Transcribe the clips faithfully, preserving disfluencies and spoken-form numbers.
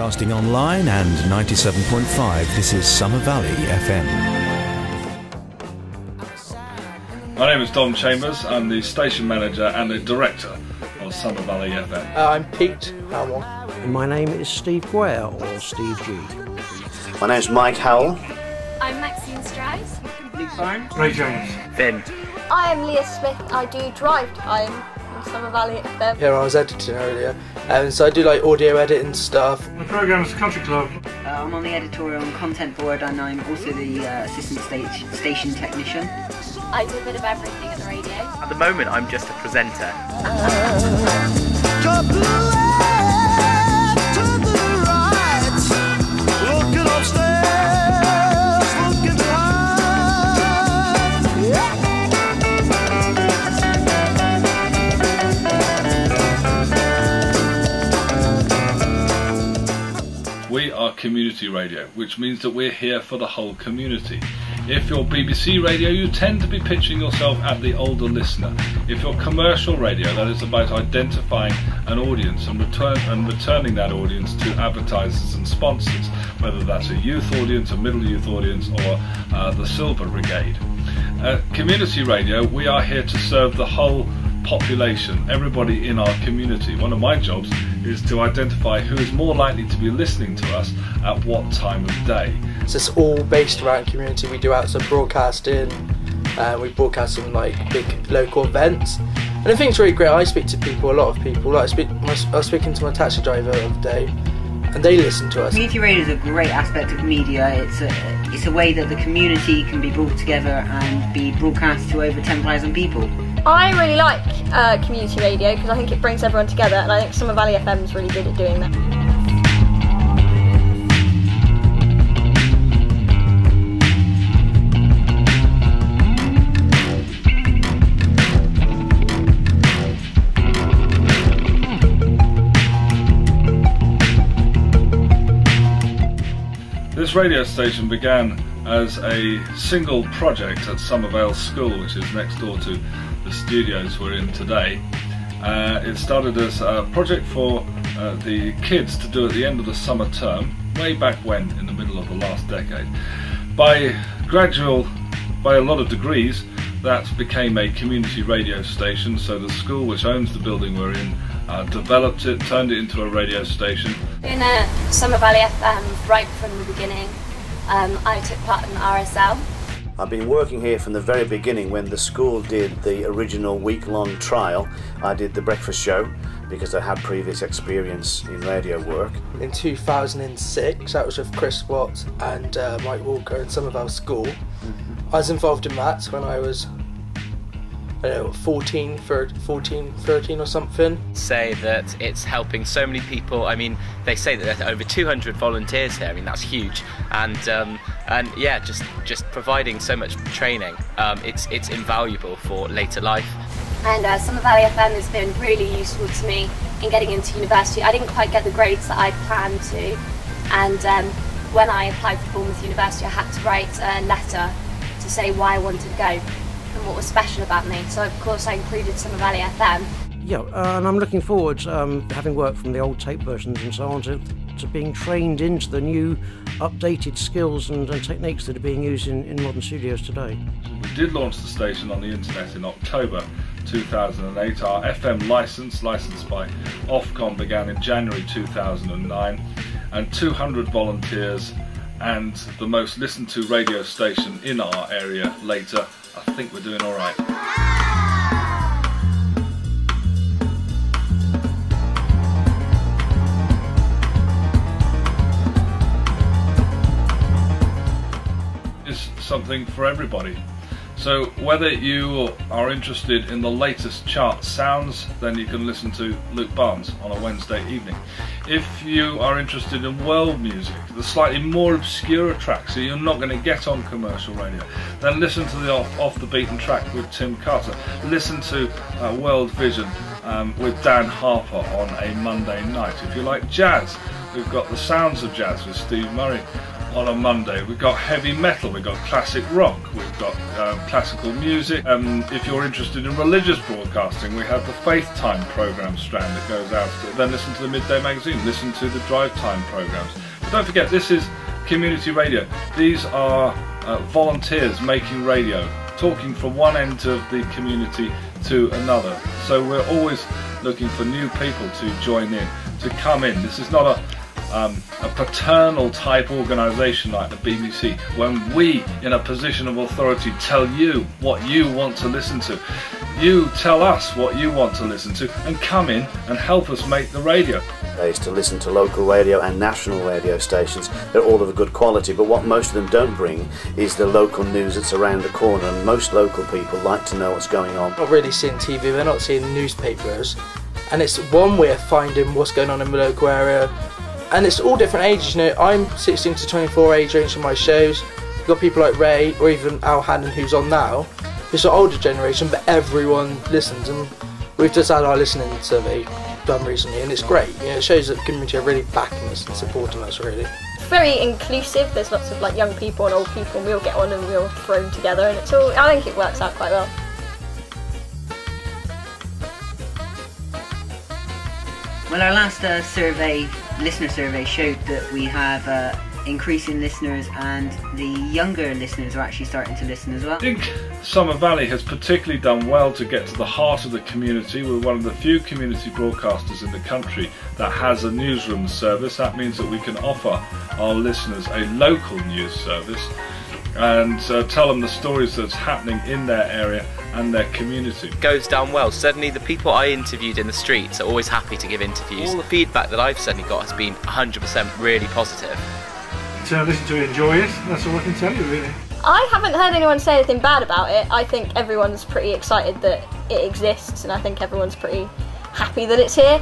Broadcasting online and ninety-seven point five, this is Summer Valley F M. My name is Don Chambers. I'm the station manager and the director of Summer Valley F M. Uh, I'm Pete Howell. And my name is Steve Guare, or Steve G. My name's Mike Howell. I'm Maxine Strice. Luke Barnes. Ray Jones. Finn. I'm Leah Smith. I do Drive Time on Summer Valley F M. Here I was editing earlier, and so I do like audio editing stuff. The programme's Country Club. Uh, I'm on the editorial and content board, and I'm also the uh, assistant stage, station technician. I do a bit of everything at the radio. At the moment, I'm just a presenter. We are community radio, which means that we're here for the whole community. If you're B B C radio, you tend to be pitching yourself at the older listener. If you're commercial radio, that is about identifying an audience and, return, and returning that audience to advertisers and sponsors, whether that's a youth audience, a middle youth audience, or uh, the Silver Brigade. Uh, community radio, we are here to serve the whole population, everybody in our community. One of my jobs is to identify who is more likely to be listening to us at what time of day. So it's all based around community. We do out some broadcasting, uh, we broadcast some like big local events, and I think it's really great. I speak to people, a lot of people. Like I, speak, I was speaking to my taxi driver the other day, and they listen to us. Community radio is a great aspect of media. It's a, it's a way that the community can be brought together and be broadcast to over ten thousand people. I really like uh, community radio because I think it brings everyone together, and I think Summer Valley F M is really good at doing that. This radio station began as a single project at Somervale School, which is next door to the studios we're in today. Uh, it started as a project for uh, the kids to do at the end of the summer term, way back when, in the middle of the last decade. By gradual, by a lot of degrees, that became a community radio station, so the school which owns the building we're in uh, developed it, turned it into a radio station. In uh, Summer Valley F M, right from the beginning, um, I took part in R S L. I've been working here from the very beginning. When the school did the original week-long trial, I did the breakfast show because I had previous experience in radio work. In two thousand six, that was with Chris Watts and uh, Mike Walker in Somervale School. Mm-hmm. I was involved in that when I was, I don't know, fourteen, fourteen, thirteen or something. Say that it's helping so many people. I mean, they say that there are over two hundred volunteers here. I mean, that's huge. And um, and yeah, just just providing so much training. Um, it's it's invaluable for later life. And uh, Summer Valley F M has been really useful to me in getting into university. I didn't quite get the grades that I planned to, and um, when I applied for Bournemouth University, I had to write a letter to say why I wanted to go and what was special about me. So of course I included Summer Valley F M. Yeah, uh, and I'm looking forward, um, having worked from the old tape versions and so on, to, to being trained into the new updated skills and, and techniques that are being used in, in modern studios today. We did launch the station on the internet in October two thousand eight. Our F M licence, licensed by Ofcom, began in January two thousand nine, and two hundred volunteers and the most listened to radio station in our area later. I think we're doing all right. Is something for everybody. So whether you are interested in the latest chart sounds, then you can listen to Luke Barnes on a Wednesday evening. If you are interested in world music, the slightly more obscure tracks that you're not going to get on commercial radio, then listen to the Off, off the Beaten Track with Tim Carter. Listen to uh, World Vision um, with Dan Harper on a Monday night. If you like jazz, we've got the Sounds of Jazz with Steve Murray on a Monday. We've got heavy metal, we've got classic rock, we've got um, classical music. Um, if you're interested in religious broadcasting, we have the Faith Time programme strand that goes out. Then listen to the Midday Magazine, listen to the Drive Time programmes. But don't forget, this is community radio. These are uh, volunteers making radio, talking from one end of the community to another. So we're always looking for new people to join in, to come in. This is not a Um, a paternal type organisation like the B B C, when we in a position of authority tell you what you want to listen to. You tell us what you want to listen to and come in and help us make the radio. They used to listen to local radio and national radio stations. They're all of a good quality, but what most of them don't bring is the local news that's around the corner, and most local people like to know what's going on. Not really seeing T V, they're not seeing newspapers, and it's one way of finding what's going on in the local area. And it's all different ages, you know. I'm sixteen to twenty-four age range for my shows. You've got people like Ray or even Al Hannon, who's on now. It's an older generation, but everyone listens, and we've just had our listening survey done recently, and it's great. You know, it shows that the community are really backing us and supporting us, really. Very inclusive. There's lots of like young people and old people, and we all get on and we all thrown together, and it's all. I think it works out quite well. Well, our last uh, survey, listener survey, showed that we have uh, increasing listeners, and the younger listeners are actually starting to listen as well. I think Summer Valley has particularly done well to get to the heart of the community. We're one of the few community broadcasters in the country that has a newsroom service. That means that we can offer our listeners a local news service and uh, tell them the stories that's happening in their area and their community. It goes down well. Certainly the people I interviewed in the streets are always happy to give interviews. All the feedback that I've certainly got has been one hundred percent really positive. To listen to it, enjoy it, that's all I can tell you really. I haven't heard anyone say anything bad about it. I think everyone's pretty excited that it exists, and I think everyone's pretty happy that it's here.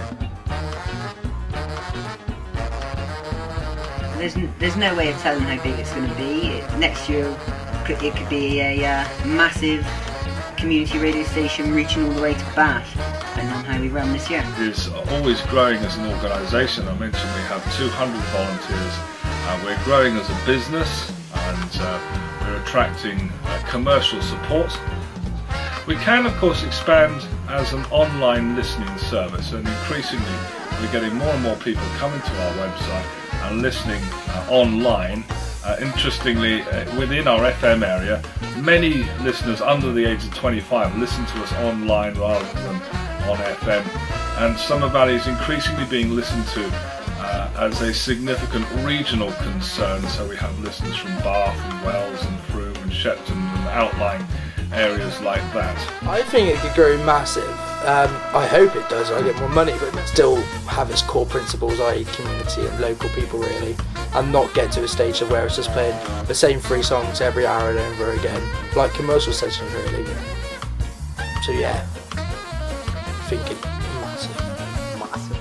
There's, n there's no way of telling how big it's going to be. It, next year it could be a uh, massive community radio station reaching all the way to Bath, depending on how we run this year. It is always growing as an organisation. I mentioned we have two hundred volunteers. Uh, we're growing as a business, and uh, we're attracting uh, commercial support. We can of course expand as an online listening service, and increasingly we're getting more and more people coming to our website and listening uh, online. Uh, interestingly, uh, within our F M area, many listeners under the age of twenty-five listen to us online rather than on F M, and Summer Valley is increasingly being listened to uh, as a significant regional concern. So we have listeners from Bath and Wells and Frome and Shepton and outlying areas like that. I think it could grow massive. Um, I hope it does, I get more money, but still have its core principles, that is community and local people really, and not get to a stage of where it's just playing the same three songs every hour and over again, like commercial stations really. So yeah, I think it's massive, massive.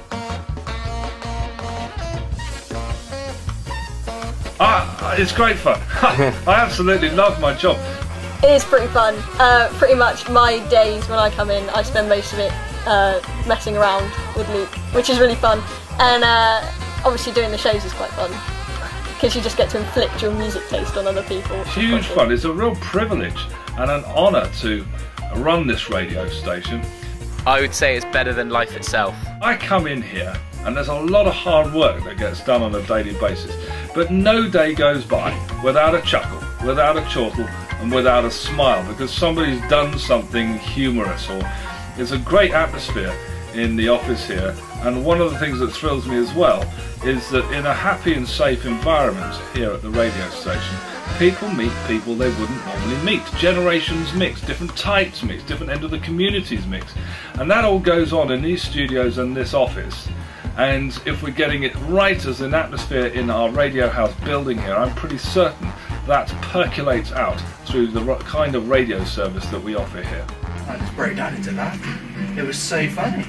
Ah, it's great fun. I absolutely love my job. It is pretty fun. Uh, pretty much my days when I come in, I spend most of it uh, messing around with Luke, which is really fun. And uh, obviously doing the shows is quite fun, because you just get to inflict your music taste on other people. Huge fun. It's a real privilege and an honour to run this radio station. I would say it's better than life itself. I come in here and there's a lot of hard work that gets done on a daily basis, but no day goes by without a chuckle, without a chortle, and without a smile, because somebody's done something humorous, or there's a great atmosphere in the office here. And one of the things that thrills me as well is that in a happy and safe environment here at the radio station, people meet people they wouldn't normally meet. Generations mix, different types mix, different end of the communities mix, and that all goes on in these studios and this office. And if we're getting it right as an atmosphere in our Radio House building here, I'm pretty certain that percolates out through the kind of radio service that we offer here. I just broke down into that. It was so funny.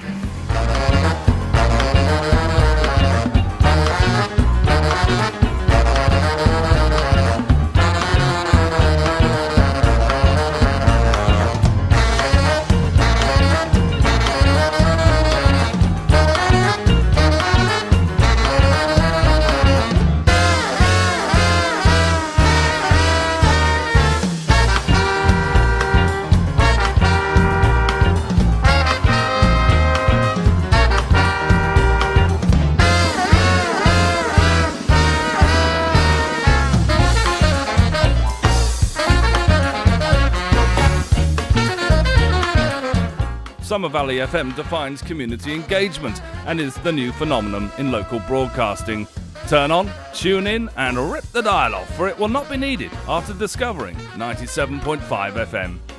Summer Valley F M defines community engagement and is the new phenomenon in local broadcasting. Turn on, tune in and rip the dial off, for it will not be needed after discovering ninety-seven point five F M.